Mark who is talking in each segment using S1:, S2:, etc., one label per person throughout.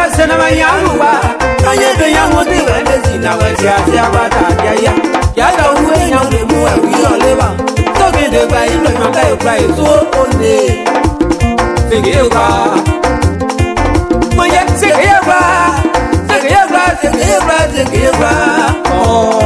S1: se na mayawa anye de yango de wende sina wesi ase abata ya ya da uwe yango mu e wi oleba to ge de gba ilo no ka e gba e so one segeba moye segeba oh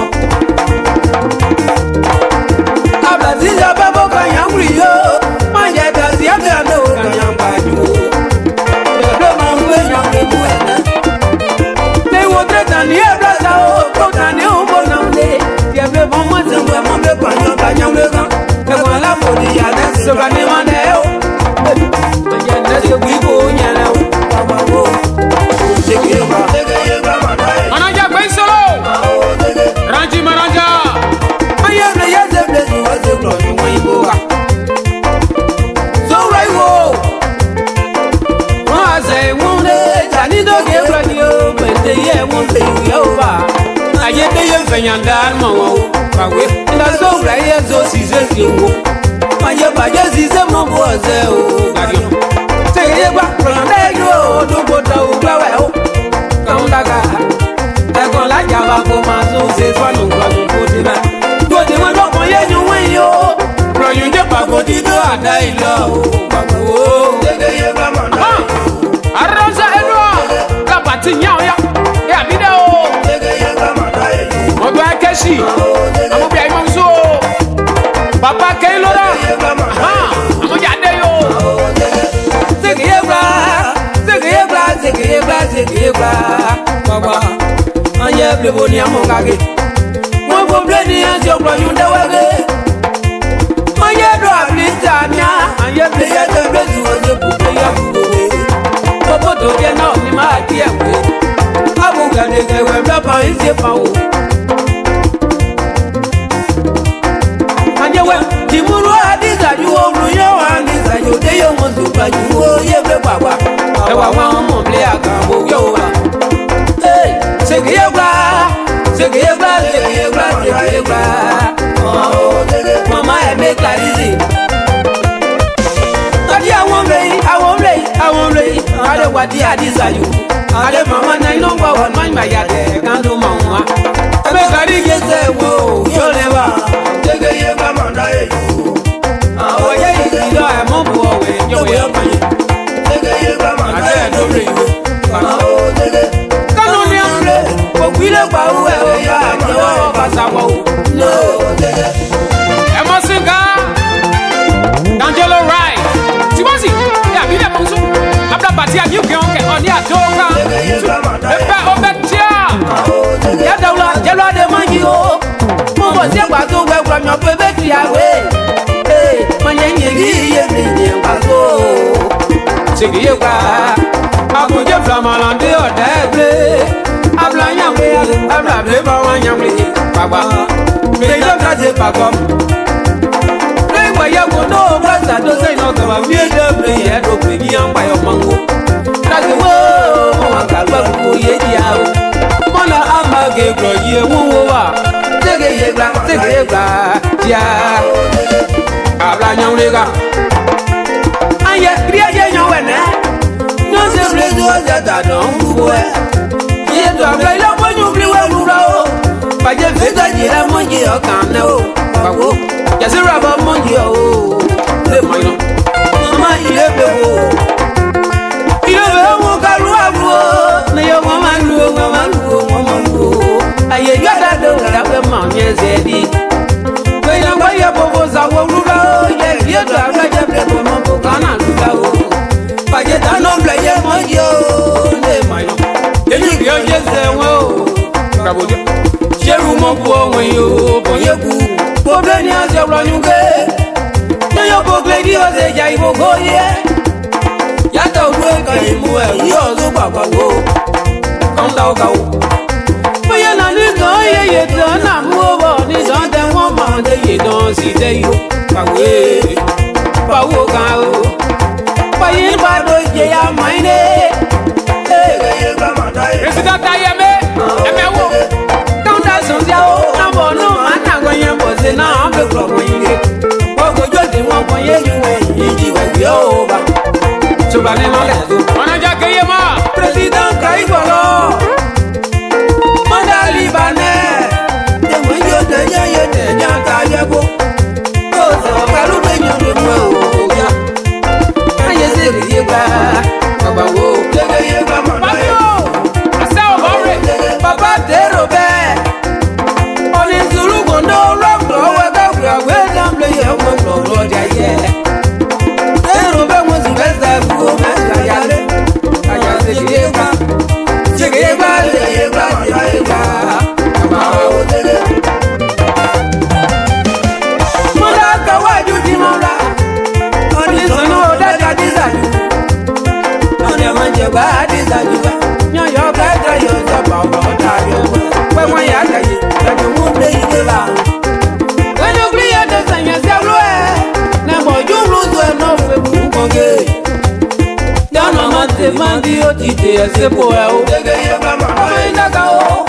S1: abla ziza babo ka yango yo manje ta ziaga no ka yamba ju de ma uwe yango mu e na ne wo tre tan ye blaza o ko tan ne o bo na le ye be bon mo zengwe mo be pa yo ka yango ga e ko la mo di ya na so ga ne ma ne o manje na se bu ko nya na o baba o segeba
S2: Maranja Baisolo Ranji Maranja
S1: ayana ya zeble wa zeblo ni mo iboga so right wo wa say wonde jani do ge brani o pete ye wonde yo ba aye de ye fenyanda mo wo bawe la so right ye so si se si wo aye ba je si se mo bo ze o gadio segeba prande yo do bota o gbawe o daga ẹ̀gbọ́n lájà wa kó máa tún ṣe fọ́nù gbọ́dún kó ti bá tó ti wọ́n lọ́kàn yẹ́yún wíyí o ròyìn dé pàgọ́ dídó àdá ìlọ o pàgọ́ o. gẹ́gẹ́ bá mọ̀ náà.
S2: arọ́nsá ẹnu ọ̀ lábàtí yàn ya ẹ àbí dẹ́ o.
S1: gẹ́gẹ́ bá mọ̀ náà yẹ jù.
S2: ọdún akẹ́sì àmọ́bí àyè máa ń sọ bàbá kẹ́yìn lọ́la àmọ́jà dé yó.
S1: Segeba baba anye blebo ni amongage mo bo ble ni ajo gbo yunde wege anye do abitania anye ble ya de blezu oje buke ya buwe bobo do je na ni ma ti ewe abu gade ge we bla pa ise pa o anye we di muru adiza ju o ru yo adiza ju de yo mo du pa ju o ye ble papa e wa wa mo ble aga bo yo wa segeba oh mama e me clarize adi awon rei ade wadi adizayu ade mama na ino gba won ma ya de kan do mo wa e me clarize se wo yo le wa segeba manda e ju o ye ilo e mo bu o we yo we pa yi segeba manda e do re yo Wile kwa uwe oya nyo basawo no
S2: Emosinga Angelo Rai Tiwazi ya bile monsu abla batia nyu kionke oni atoka epe obetia
S1: ya dawla jelo de manji o mo bo se gba to gbe gba nyo pe beti awe manye yegi ye mi baso
S2: Sigiye kwa Akunje flamalande odeble Abla nyamwe, abla bleba wa nyamwe, baba. Beyo kaje pagom. Lewa ya kono brasa do say no kawa miede ble ye do pe gi amba yo mango. Kaje wo, wa kalba ku ye dia o. Mona ama ge gro ye wo wa. Tege ye gba, dia. Abla nyamwe ga. Anye kriye ye nyamwe ne. No se ble do ja da don ku we. Yedo abla ila bonyu bliwe rura o baje vega jira monji o kan na o bawo jasira ba monji o le moyo mama ile be wo mo karu abu o ne yo mama lu aye yada do da pe ma nye zedi we na ba ye bobo za wo rura o ye yedo abla je ble mo mo kana rura o baje ta no ble ye monji o le moyo Eyi yo jese wo kaboje Sheru mo bu ohun yo boyeku Boble ni ase ronюге Yo boble di o se ja ibogo ye Yata oru ka imu e yo zo papa wo Konda o ka wo Boye na ni kan ye to na mu obo ni don te won ma de ye don si de yo pawe pawo kan o Boye ba do je ya maine President Ayeme, Emewo, Counter Sondiao, Nabo, no, Managoyan was in our club. Ogo Jodi, one for you, you over. So, Banana, Manaja Kayama, President
S1: tite sepo e o. Ege ye mama. Ame ndaka o.